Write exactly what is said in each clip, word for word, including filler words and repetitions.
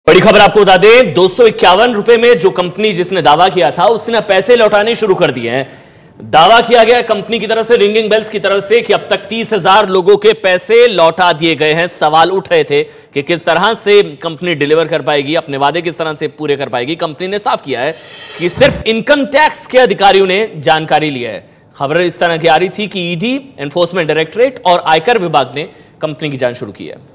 बड़ी खबर आपको बता दें, दो सौ इक्यावन रुपए में जो कंपनी जिसने दावा किया था उसने पैसे लौटाने शुरू कर दिए हैं। दावा किया गया कंपनी की तरफ से, रिंगिंग बेल्स की तरफ से, कि अब तक तीस हजार लोगों के पैसे लौटा दिए गए हैं। सवाल उठ रहे थे कि किस तरह से कंपनी डिलीवर कर पाएगी, अपने वादे किस तरह से पूरे कर पाएगी। कंपनी ने साफ किया है कि सिर्फ इनकम टैक्स के अधिकारियों ने जानकारी लिया है। खबर इस तरह की आ रही थी कि ईडी, एनफोर्समेंट डायरेक्टरेट और आयकर विभाग ने कंपनी की जांच शुरू की है।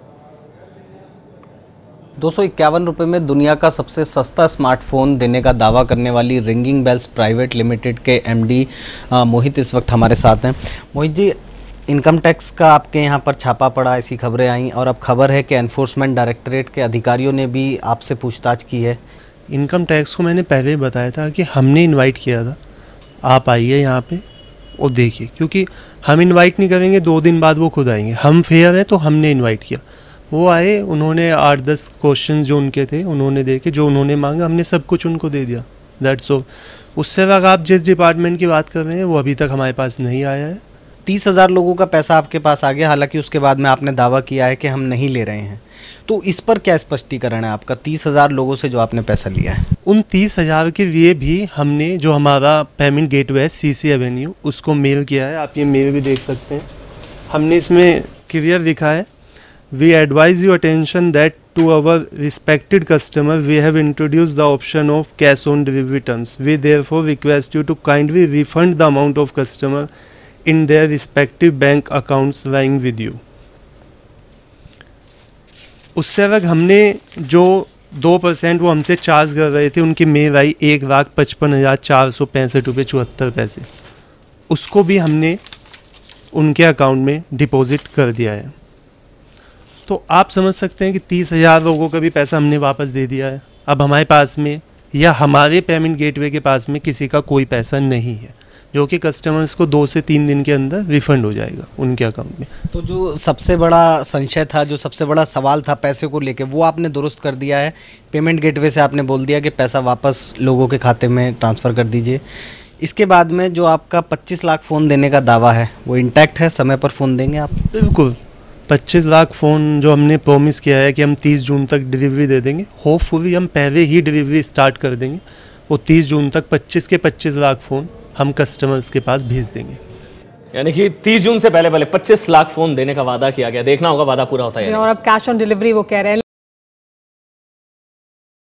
दो सौ इक्यावन रुपये में दुनिया का सबसे सस्ता स्मार्टफोन देने का दावा करने वाली रिंगिंग बेल्स प्राइवेट लिमिटेड के एमडी मोहित इस वक्त हमारे साथ हैं। मोहित जी, इनकम टैक्स का आपके यहाँ पर छापा पड़ा, ऐसी खबरें आई और अब खबर है कि एनफोर्समेंट डायरेक्टरेट के अधिकारियों ने भी आपसे पूछताछ की है। इनकम टैक्स को मैंने पहले ही बताया था कि हमने इन्वाइट किया था, आप आइए यहाँ पे और देखिए, क्योंकि हम इन्वाइट नहीं करेंगे दो दिन बाद वो खुद आएंगे। हम फेयर हैं तो हमने इन्वाइट किया। वो आए, उन्होंने आठ दस क्वेश्चंस जो उनके थे उन्होंने देखे, जो उन्होंने मांगा हमने सब कुछ उनको दे दिया। That's all. उससे अगर आप जिस डिपार्टमेंट की बात कर रहे हैं वो अभी तक हमारे पास नहीं आया है। तीस हज़ार लोगों का पैसा आपके पास आ गया, हालांकि उसके बाद में आपने दावा किया है कि हम नहीं ले रहे हैं, तो इस पर क्या स्पष्टीकरण है आपका? तीस हज़ार लोगों से जो आपने पैसा लिया है, उन तीस हज़ार के लिए भी हमने जो हमारा पेमेंट गेटवे है सी सी एवेन्यू, उसको मेल किया है। आप ये मेल भी देख सकते हैं। हमने इसमें क्लियर लिखा है, We advise your attention that to our respected customer, we have introduced the option of cash on delivery terms. We therefore request you to kindly refund the amount of customer in their respective bank accounts lying with you. उससे अलग हमने जो दो percent वो हमसे charge कर रहे थे, उनकी मेल आई एक लाख पचपन हज़ार चार सौ पैंसठ रुपये चौहत्तर पैसे, उसको भी हमने उनके अकाउंट में डिपॉजिट कर दिया है। तो आप समझ सकते हैं कि तीस हज़ार लोगों का भी पैसा हमने वापस दे दिया है। अब हमारे पास में या हमारे पेमेंट गेटवे के पास में किसी का कोई पैसा नहीं है, जो कि कस्टमर्स को दो से तीन दिन के अंदर रिफंड हो जाएगा उनके अकाउंट में। तो जो सबसे बड़ा संशय था, जो सबसे बड़ा सवाल था पैसे को लेके, वो आपने दुरुस्त कर दिया है। पेमेंट गेटवे से आपने बोल दिया कि पैसा वापस लोगों के खाते में ट्रांसफ़र कर दीजिए। इसके बाद में जो आपका पच्चीस लाख फ़ोन देने का दावा है वो इंटैक्ट है, समय पर फ़ोन देंगे आप? बिल्कुल, पच्चीस लाख फ़ोन जो हमने प्रॉमिस किया है कि हम तीस जून तक डिलीवरी दे देंगे, होपफुली हम पहले ही डिलीवरी स्टार्ट कर देंगे। वो तीस जून तक पच्चीस के पच्चीस लाख फ़ोन हम कस्टमर्स के पास भेज देंगे। यानी कि तीस जून से पहले पहले पच्चीस लाख फ़ोन देने का वादा किया गया। देखना होगा वादा पूरा होता है। और अब कैश ऑन डिलीवरी वो कह रहे हैं।